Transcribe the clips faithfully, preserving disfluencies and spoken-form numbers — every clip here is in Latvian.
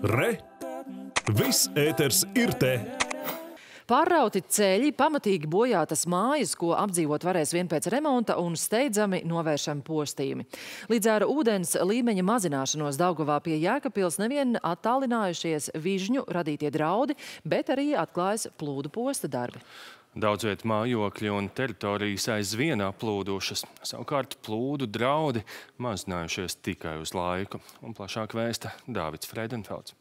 Re! Viss ēters ir te! Pārrauti ceļi, pamatīgi bojātas mājas, ko apdzīvot varēs vien pēc remonta un steidzami novēršami postījumi. Līdz ar ūdens līmeņa mazināšanos Daugavā pie Jēkabpils nevien attālinājušies vižņu radītie draudi, bet arī atklājas plūdu posta darbi. Daudz vietu mājokļi un teritorijas aizvien aplūdušas. Savukārt plūdu draudi mazinājušies tikai uz laiku. Un plašāk vēsta Dāvids Freidenfelds.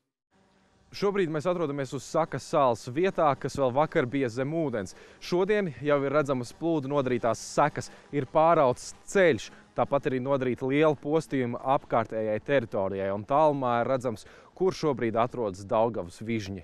Šobrīd mēs atrodamies uz Sakas salas vietā, kas vēl vakar bija zem ūdens. Šodien jau ir redzamas plūdu nodarītās sekas, ir pārauts ceļš, tāpat arī nodarīta liela postījuma apkārtējai teritorijai, un tālumā ir redzams, kur šobrīd atrodas Daugavas vižņi.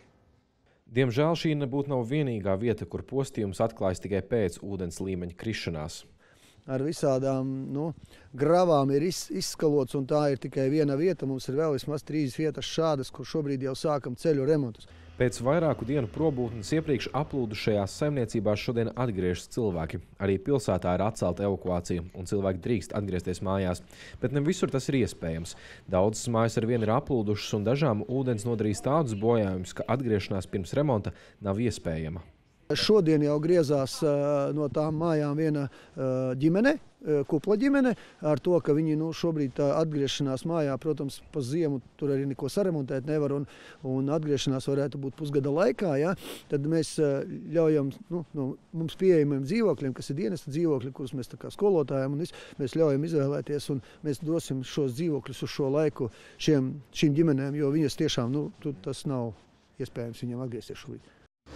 Diemžēl šī nebūtu nav vienīgā vieta, kur postījums atklājas tikai pēc ūdens līmeņa krišanās. Ar visādām nu, gravām ir iz, izskalots, un tā ir tikai viena vieta. Mums ir vēl vismaz trīs vietas šādas, kur šobrīd jau sākam ceļu remontus. Pēc vairāku dienu probūtnes iepriekš aplūdušajās saimniecībās šodien atgriežas cilvēki. Arī pilsētā ir atcelta evakuācija, un cilvēki drīkst atgriezties mājās. Bet ne visur tas ir iespējams. Daudzas mājas ar vienu ir aplūdušas, un dažām ūdens nodarīs tādus bojājumus, ka atgriešanās pirms remonta nav iespējama. Šodien jau griezās uh, no tām mājām viena uh, ģimene, uh, kupla ģimene, ar to, ka viņi nu, šobrīd tā atgriešanās mājā, protams, pa ziemu tur arī neko saremontēt nevar, un, un atgriešanās varētu būt pusgada laikā. Ja? Tad mēs uh, ļaujam nu, no mums pieejamiem dzīvokļiem, kas ir dienesta dzīvokļi, kurus mēs tā kā skolotājiem, un vis, mēs ļaujam izvēlēties, un mēs dosim šos dzīvokļus uz šo laiku šiem, šīm ģimenēm, jo viņas tiešām, nu, tas nav iespējams viņiem atgriezties šobrīd.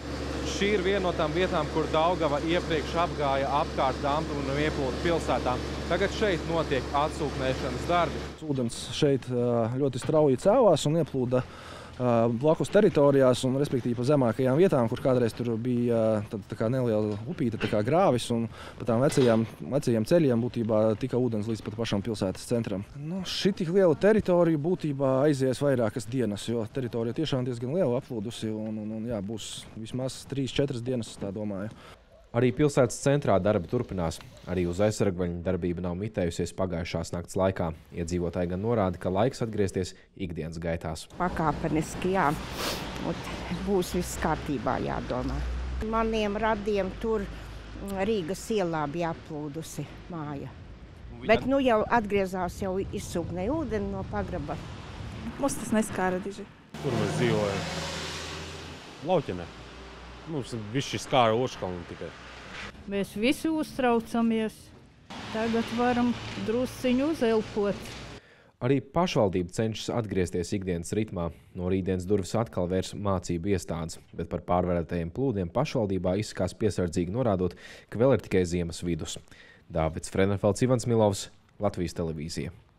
Šī ir viena no tām vietām, kur Daugava iepriekš apgāja apkārt Dampi un ieplūda pilsētām. Tagad šeit notiek atsūknēšanas darbi. Ūdens šeit ļoti strauji cēlās un ieplūda blakus teritorijās, un respektīvi pa zemākajām vietām, kur kādreiz tur bija tad, tā kā neliela upīte, tā kā grāvis, un pa tām vecajām, vecajiem ceļiem būtībā tika ūdens līdz pat pašam pilsētas centram. Nu, šī tik liela teritorija būtībā aizies vairākas dienas, jo teritorija tiešām diezgan liela aplūdusi, un, un, un jā, būs vismaz trīs četras dienas, tā domāju. Arī pilsētas centrā darbi turpinās. Arī uz aizsargvaļņu darbība nav mitējusies pagājušās nakts laikā. Iedzīvotāji gan norāda, ka laiks atgriezties ikdienas gaitās. Pakāpeniski, jā. Būs viss kārtībā, jādomā. Maniem radiem tur Rīgas ielā bija aplūdusi māja. Bet nu jau atgriezās, jau izsūknēja ūdeni no pagraba. Mums tas neskāra diži. Kur mēs dzīvojam? Lauķenē. Mums viss šis skāra Oškalnu tikai. Mēs visi uztraucamies. Tagad varam drusciņu uzelpot. Arī pašvaldība cenšas atgriezties ikdienas ritmā. No rītdienas durvis atkal vērs mācību iestādes, bet par pārvarētajiem plūdiem pašvaldībā izskās piesardzīgi norādot, ka vēl ir tikai ziemas vidus. Dāvids Freidenfelds, Ivans Milovs, Latvijas televīzija.